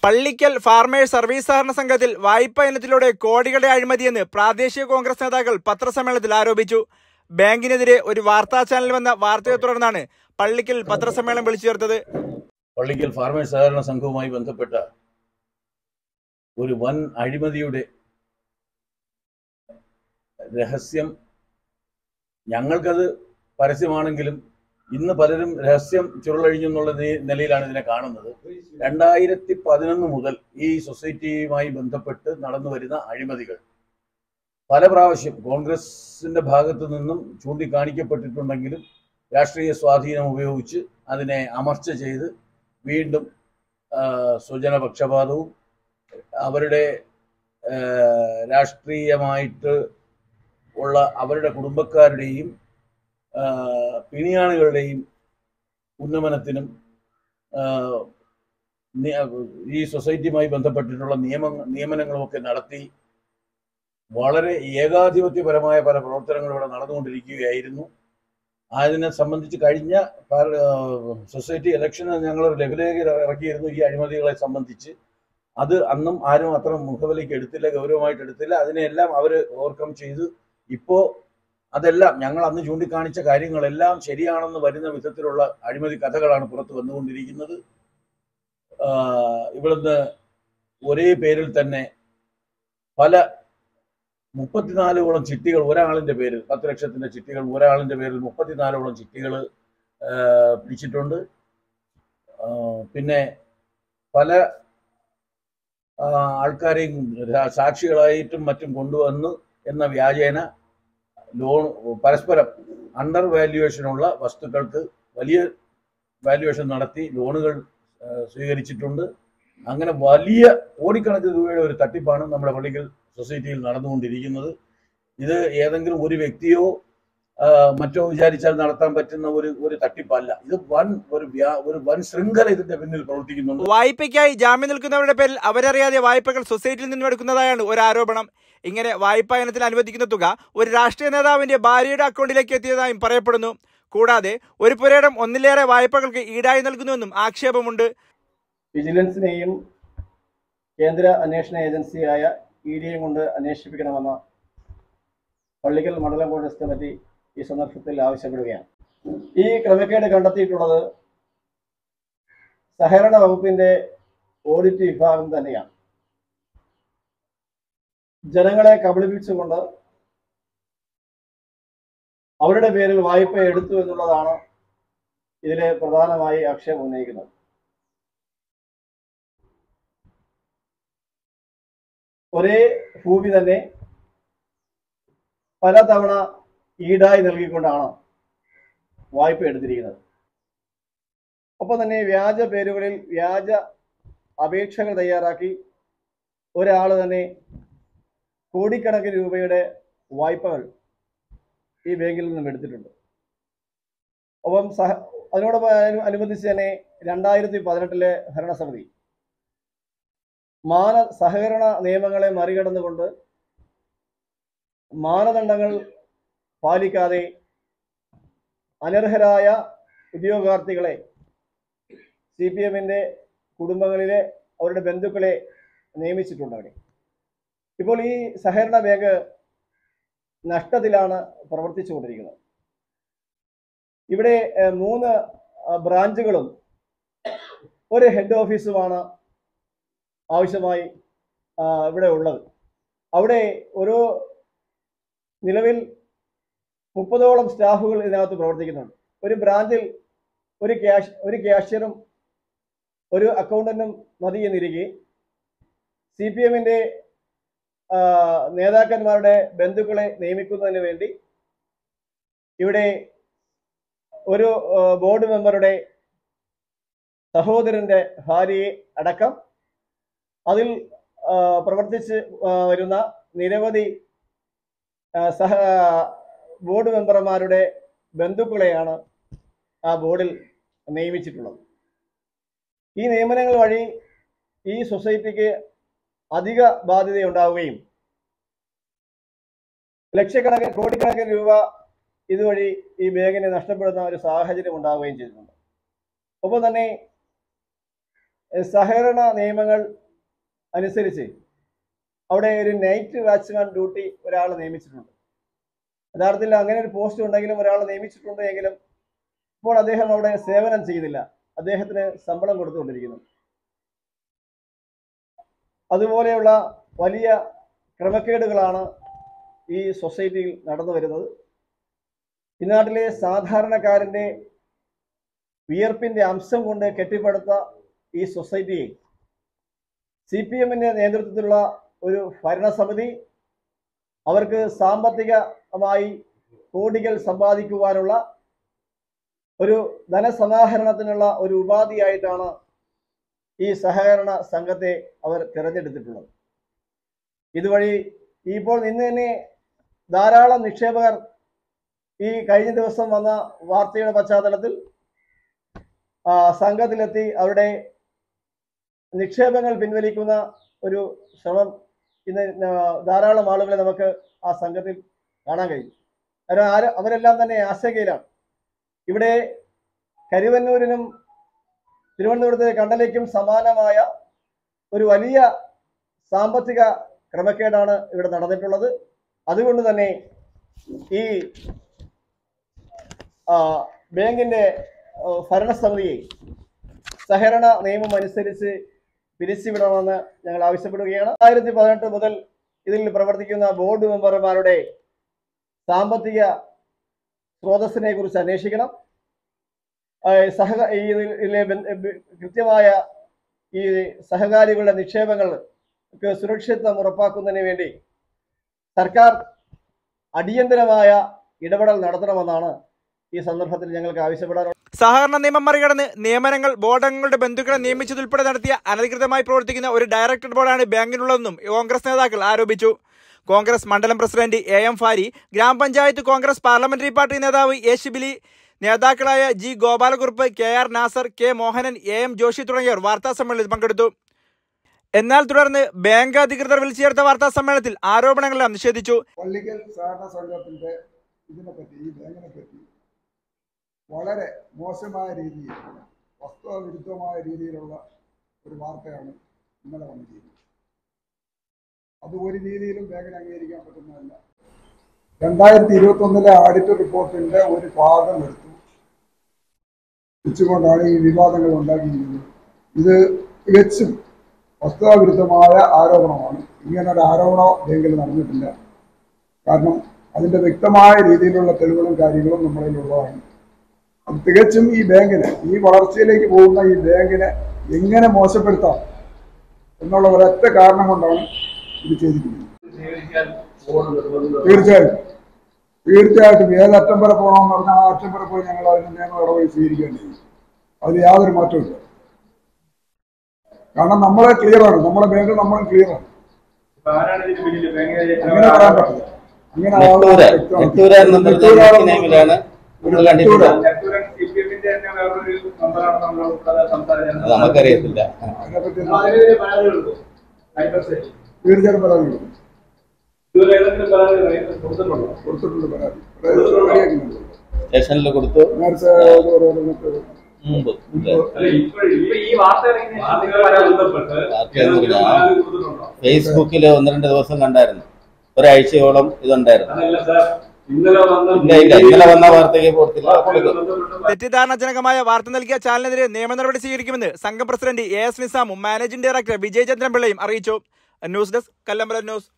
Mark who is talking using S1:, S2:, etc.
S1: Pallikkal farmers service സഹകരണ സംഘത്തിൽ വായ്പാ ഇനത്തിലൂടെ കോടികളുടെ അഴിമതിയെന്ന് പ്രാദേശിക കോൺഗ്രസ് നേതാക്കൾ പത്രസമ്മേളനത്തിൽ ആരോപിച്ചു. ബാങ്കിനെതിരെ ഒരു വാർത്താ ചാനൽ വന്ന വാർത്തയെ തുടർന്നാണ് പള്ളിക്കൽ പത്രസമ്മേളനം വിളിച്ചു ചേർത്തത്.
S2: പള്ളിക്കൽ ഫാർമേഴ്സ് സഹകരണ സംഘവുമായി ബന്ധപ്പെട്ട ഒരു വൻ അഴിമതിയുടെ രഹസ്യം ഞങ്ങൾക്കത് പരസ്യമാണെങ്കിലും ഇന്ന് പലരും രഹസ്യം ചുരുളഴിഞ്ഞെന്നുള്ള നിലയിലാണ് ഇതിനെ കാണുന്നത്. 2011 മുതൽ ഈ സൊസൈറ്റിയുമായി ബന്ധപ്പെട്ട് നടന്നു വരുന്ന അഴിമതികൾ പല പ്രാവശ്യം കോൺഗ്രസിന്റെ ഭാഗത്തു നിന്നും ചൂണ്ടിക്കാണിക്കപ്പെട്ടിട്ടുണ്ടെങ്കിലും രാഷ്ട്രീയ സ്വാധീനം ഉപയോഗിച്ച് അതിനെ അമർച്ച ചെയ്ത് വീണ്ടും സ്വജനപക്ഷപാതവും അവരുടെ രാഷ്ട്രീയമായിട്ട് ഉള്ള അവരുടെ കുടുംബക്കാരുടെയും പിണിയാളുകളുടെയും ഉന്നമനത്തിനും ഈ സൊസൈറ്റിയുമായി ബന്ധപ്പെട്ടിട്ടുള്ള നിയമനങ്ങളുമൊക്കെ നടത്തി വളരെ ഏകാധിപത്യപരമായ പല പ്രവർത്തനങ്ങളും ഇവിടെ നടന്നുകൊണ്ടിരിക്കുകയായിരുന്നു. അതിനെ സംബന്ധിച്ച് കഴിഞ്ഞ സൊസൈറ്റി ഇലക്ഷന് ഞങ്ങൾ ലഘുലേഖ ഇറക്കിയിരുന്നു ഈ അഴിമതികളെ സംബന്ധിച്ച്. അത് അന്നും ആരും അത്ര മുഖവിലേക്ക് എടുത്തില്ല, ഗൗരവമായിട്ട് എടുത്തില്ല. അതിനെല്ലാം അവർ ഓവർകം ചെയ്ത് ഇപ്പോൾ അതെല്ലാം ഞങ്ങൾ അന്ന് ചൂണ്ടിക്കാണിച്ച കാര്യങ്ങളെല്ലാം ശരിയാണെന്ന് വരുന്ന വിധത്തിലുള്ള അഴിമതി കഥകളാണ് പുറത്തു വന്നുകൊണ്ടിരിക്കുന്നത്. ഇവിടുന്ന് ഒരേ പേരിൽ തന്നെ പല 34ഓളം ചിട്ടികൾ ഒരാളിൻ്റെ പേരിൽ, 10 ലക്ഷത്തിൻ്റെ ചിട്ടികൾ ഒരാളിൻ്റെ പേരിൽ 34ഓളം ചിട്ടികൾ പിടിച്ചിട്ടുണ്ട്. പിന്നെ പല ആൾക്കാരെയും സാക്ഷികളായിട്ടും മറ്റും കൊണ്ടുവന്ന് എന്ന വ്യാജേന ലോൺ പരസ്പരം അണ്ടർ വാല്യുവേഷനുള്ള വസ്തുക്കൾക്ക് വലിയ വാല്യുവേഷൻ നടത്തി ലോണുകൾ സ്വീകരിച്ചിട്ടുണ്ട്. അങ്ങനെ വലിയ കോടിക്കണക്കിന് രൂപയുടെ ഒരു തട്ടിപ്പാണ് നമ്മുടെ പള്ളിക്കൽ സൊസൈറ്റിയിൽ നടന്നുകൊണ്ടിരിക്കുന്നത്. ഇത് ഏതെങ്കിലും ഒരു വ്യക്തിയോ മറ്റോ വിചാരിച്ചാൽ നടത്താൻ പറ്റുന്ന ഒരു തട്ടിപ്പല്ല. ഇത് ഒരു വൻ ശൃംഖല ഇതിന്റെ പിന്നിൽ പ്രവർത്തിക്കുന്നുണ്ട്.
S1: വായ്പയ്ക്കായി ജാമ്യം നിൽക്കുന്നവരുടെ പേരിൽ അവരറിയാതെ വായ്പകൾ സൊസൈറ്റിയിൽ നിന്നും എടുക്കുന്നതായാണ് ഒരു ആരോപണം. ഇങ്ങനെ വായ്പാ ഇനത്തിൽ അനുവദിക്കുന്ന തുക ഒരു രാഷ്ട്രീയ നേതാവിന്റെ ഭാര്യയുടെ അക്കൗണ്ടിലേക്ക് എത്തിയതായും പറയപ്പെടുന്നു. കൂടാതെ ഒരു പുരയിടം ഒന്നിലേറെ വായ്പകൾക്ക് ഈടായി നൽകുന്നുവെന്നും ആക്ഷേപമുണ്ട്.
S3: വിജിലൻസിനെയും കേന്ദ്ര അന്വേഷണ ഏജൻസിയായ EDയും കൊണ്ട് അന്വേഷിപ്പിക്കണമെന്ന് പള്ളിക്കൽ മണ്ഡലം കോൺഗ്രസ് കമ്മിറ്റി ഈ സന്ദർഭത്തിൽ ആവശ്യപ്പെടുകയാണ്. ഈ ക്രമക്കേട് കണ്ടെത്തിയിട്ടുള്ളത് സഹകരണ വകുപ്പിന്റെ ഓഡിറ്റ് വിഭാഗം തന്നെയാണ്. ജനങ്ങളെ കബളിപ്പിച്ചുകൊണ്ട് അവരുടെ പേരിൽ വായ്പ എടുത്തു എന്നുള്ളതാണ് ഇതിലെ പ്രധാനമായി ആക്ഷേപം ഉന്നയിക്കുന്നത്. ഒരേ ഭൂമി തന്നെ പലതവണ ഈടായി നൽകിക്കൊണ്ടാണ് വായ്പ എടുത്തിരിക്കുന്നത്. ഒപ്പം തന്നെ വ്യാജ പേരുകളിൽ വ്യാജ അപേക്ഷകൾ തയ്യാറാക്കി ഒരാൾ തന്നെ കോടിക്കണക്കിന് രൂപയുടെ വായ്പകൾ ഈ ബാങ്കിൽ നിന്നും എടുത്തിട്ടുണ്ട്. ഒപ്പം അതിനോടൊപ്പം അനുബന്ധിച്ച് തന്നെ 2018 ഭരണസമിതി സഹകരണ നിയമങ്ങളെ മറികടന്നുകൊണ്ട് മാനദണ്ഡങ്ങൾ പാലിക്കാതെ അനർഹരായ ഉദ്യോഗാർത്ഥികളെ CPMന്റെ കുടുംബങ്ങളിലെ അവരുടെ ബന്ധുക്കളെ നിയമിച്ചിട്ടുണ്ട് അവിടെ. ഇപ്പോൾ ഈ സഹകരണ ബാങ്ക് നഷ്ടത്തിലാണ് പ്രവർത്തിച്ചുകൊണ്ടിരിക്കുന്നത്. ഇവിടെ 3 ബ്രാഞ്ചുകളും ഒരു ഹെഡ് ഓഫീസുമാണ് ആവശ്യമായി ഇവിടെ ഉള്ളത്. അവിടെ നിലവിൽ 30ഓളം സ്റ്റാഫുകൾ ഇതിനകത്ത് പ്രവർത്തിക്കുന്നുണ്ട്. ഒരു ബ്രാഞ്ചിൽ ഒരു ക്യാഷ്യറും ഒരു അക്കൗണ്ടന്റും മതി എന്നിരിക്കെ CPMന്റെ നേതാക്കന്മാരുടെ ബന്ധുക്കളെ നിയമിക്കുന്നതിന് വേണ്ടി ഇവിടെ ഒരു ബോർഡ് മെമ്പറുടെ സഹോദരന്റെ ഭാര്യയെ അടക്കം അതിൽ പ്രവർത്തിച്ച് വരുന്ന നിരവധി ബോർഡ് മെമ്പർമാരുടെ ബന്ധുക്കളെയാണ് ആ ബോർഡിൽ നിയമിച്ചിട്ടുള്ളത്. ഈ നിയമനങ്ങൾ വഴി ഈ സൊസൈറ്റിക്ക് അധിക ബാധ്യതയുണ്ടാവുകയും കോടിക്കണക്കിന് രൂപ ഇതുവഴി ഈ ബാങ്കിന് നഷ്ടപ്പെടുന്ന ഒരു സാഹചര്യം ഉണ്ടാവുകയും ചെയ്തിട്ടുണ്ട്. ഒപ്പം തന്നെ സഹകരണ നിയമങ്ങൾ അനുസരിച്ച് അവിടെ ഒരു നൈറ്റ് വാച്ച്മാൻ ഡ്യൂട്ടി ഒരാൾ നിയമിച്ചിട്ടുണ്ട്. യഥാർത്ഥത്തിൽ അങ്ങനെ ഒരു പോസ്റ്റ് ഉണ്ടെങ്കിലും ഒരാൾ നിയമിച്ചിട്ടുണ്ട് എങ്കിലും ഇപ്പോൾ അദ്ദേഹം അവിടെ സേവനം ചെയ്യുന്നില്ല. അദ്ദേഹത്തിന് ശമ്പളം കൊടുത്തുകൊണ്ടിരിക്കുന്നു. അതുപോലെയുള്ള വലിയ ക്രമക്കേടുകളാണ് ഈ സൊസൈറ്റിയിൽ നടന്നു വരുന്നത്. ഈ നാട്ടിലെ സാധാരണക്കാരൻ്റെ വിയർപ്പിൻ്റെ അംശം കൊണ്ട് കെട്ടിപ്പടുത്ത ഈ സൊസൈറ്റിയെ CPMന്റെ നേതൃത്വത്തിലുള്ള ഒരു ഭരണസമിതി അവർക്ക് സാമ്പത്തികമായി കോടികൾ സമ്പാദിക്കുവാനുള്ള ഒരു ധനസമാഹരണത്തിനുള്ള ഒരു ഉപാധിയായിട്ടാണ് ഈ സഹകരണ സംഘത്തെ അവർ തിരഞ്ഞെടുത്തിട്ടുള്ളത്. ഇതുവഴി ഇപ്പോൾ ഇന്ന് തന്നെ ധാരാളം നിക്ഷേപകർ ഈ കഴിഞ്ഞ ദിവസം വന്ന വാർത്തയുടെ പശ്ചാത്തലത്തിൽ സംഘത്തിലെത്തി അവരുടെ നിക്ഷേപങ്ങൾ പിൻവലിക്കുന്ന ഒരു ശ്രമം ഇന്ന് ധാരാളം ആളുകളെ നമുക്ക് ആ സംഘത്തിൽ കാണാൻ കഴിയും. അവരെല്ലാം തന്നെ ആശങ്കയിലാണ്. ഇവിടെ കരുവന്നൂരിനും തിരുവനന്തപുരത്തെ കണ്ടലയ്ക്കും സമാനമായ ഒരു വലിയ സാമ്പത്തിക ക്രമക്കേടാണ് ഇവിടെ നടന്നിട്ടുള്ളത്. അതുകൊണ്ട് തന്നെ ഈ ബാങ്കിന്റെ ഭരണസമിതിയെ സഹകരണ നിയമം അനുസരിച്ച് പിരിച്ചുവിടണമെന്ന് ഞങ്ങൾ ആവശ്യപ്പെടുകയാണ്. 2018 മുതൽ ഇതിൽ പ്രവർത്തിക്കുന്ന ബോർഡ് മെമ്പർമാരുടെ സാമ്പത്തിക സ്രോതസ്സിനെ കുറിച്ച് അന്വേഷിക്കണം. ഇതിലെ കൃത്യമായ ഈ സഹകാരികളുടെ നിക്ഷേപങ്ങൾക്ക് സുരക്ഷിതത്വം ഉറപ്പാക്കുന്നതിന് വേണ്ടി സർക്കാർ അടിയന്തരമായ ഇടപെടൽ നടത്തണമെന്നാണ് ഈ സന്ദർഭത്തിൽ ഞങ്ങൾക്ക് ആവശ്യപ്പെടാറുള്ളത്.
S1: സഹകരണ നിയമം മറികടന്ന് നിയമനങ്ങൾ ബോർഡംഗങ്ങളുടെ ബന്ധുക്കളെ നിയമിച്ചതുൾപ്പെടെ നടത്തിയ അനധികൃതമായി പ്രവർത്തിക്കുന്ന ഒരു ഡയറക്ടർ ബോർഡാണ് ബാങ്കിനുള്ളതെന്നും കോൺഗ്രസ് നേതാക്കൾ ആരോപിച്ചു. കോൺഗ്രസ് മണ്ഡലം പ്രസിഡന്റ് AM ഫാരി, ഗ്രാമപഞ്ചായത്ത് കോൺഗ്രസ് പാർലമെന്ററി പാർട്ടി നേതാവ് A ശിബിലി, നേതാക്കളായ G Gopalakurup, KR Nasar, K Mohanan, AM Joshi തുടങ്ങിയവർ വാർത്താസമ്മേളനത്തിൽ പങ്കെടുത്തു. എന്നാൽ തുടർന്ന് ബാങ്ക് അധികൃതർ വിളിച്ചു ചേർത്ത വാർത്താ സമ്മേളനത്തിൽ ആരോപണങ്ങളെല്ലാം നിഷേധിച്ചു.
S4: പള്ളിക്കൽ സഹകരണ സംഘത്തിന്റെ ഇതിനെപ്പറ്റി, ഈ ബാങ്കിനെ പറ്റി വളരെ മോശമായ രീതിയിൽ, വസ്തുതാവിരുദ്ധമായ രീതിയിലുള്ള ഒരു വാർത്തയാണ് ഇന്നലെ വന്നിരിക്കുന്നത്. അത് ഒരു രീതിയിലും ബാങ്കിന് അംഗീകരിക്കാൻ പറ്റുന്നതല്ല. 2021 ഓഡിറ്റ് റിപ്പോർട്ടിന്റെ ഒരു ഭാഗം വെച്ചുകൊണ്ടാണ് ഈ വിവാദങ്ങൾ ഉണ്ടാക്കിയിരിക്കുന്നത്. ഇത് തികച്ചും വസ്തുതാവിരുദ്ധമായ ആരോപണമാണ്. ഇങ്ങനൊരു ആരോപണം ബാങ്കിൽ നടന്നിട്ടില്ല. കാരണം അതിൻ്റെ വ്യക്തമായ രീതിയിലുള്ള തെളിവുകളും കാര്യങ്ങളും നമ്മളിലുള്ളതാണ്. അത് തികച്ചും ഈ ബാങ്കിനെ, ഈ വളർച്ചയിലേക്ക് പോകുന്ന ഈ ബാങ്കിനെ എങ്ങനെ മോശപ്പെടുത്താം എന്നുള്ള ഒരൊറ്റ കാരണം കൊണ്ടാണ് ഇത് ചെയ്തിരിക്കുന്നത്. തീർച്ചയായിട്ടും ഏതറ്റം വരെ പോകണമെന്ന് പറഞ്ഞാൽ ആ അറ്റം വരെ പോയി ഞങ്ങൾ അതിന് നിയമ നടപടി സ്വീകരിക്കേണ്ടി വരും. അതിൽ യാതൊരു മാറ്റമില്ല. കാരണം നമ്മളെ ക്ലിയറാണ്, നമ്മളെ ബാങ്ക് നമ്മളും ക്ലിയറാണ്. അങ്ങനെ പറയാൻ പറ്റില്ല. അങ്ങനെ
S5: നമുക്കറിയത്തില്ല.
S4: തീർച്ചയായിട്ടും പരാതി കൊടുത്തിട്ടുണ്ട്. പരാതി
S5: സ്റ്റേഷനിൽ കൊടുത്തു.
S4: നേരത്തെ
S5: ഫേസ്ബുക്കിൽ 1-2 ദിവസം കണ്ടായിരുന്നു. ഒരാഴ്ചയോളം ഇതുണ്ടായിരുന്നു. ഇന്നലെ വന്ന വാർത്തയ്ക്ക് കൊടുത്തില്ല.
S1: തെറ്റിദ്ധാരണജനകമായ വാർത്ത നൽകിയ ചാനലിനെതിരെ നിയമ നടപടി സ്വീകരിക്കുമെന്ന് സംഘം പ്രസിഡന്റ് AS നിസാമും മാനേജിംഗ് ഡയറക്ടർ വിജയചന്ദ്രൻ പിള്ളയും അറിയിച്ചു. News desk, Kallambalam news.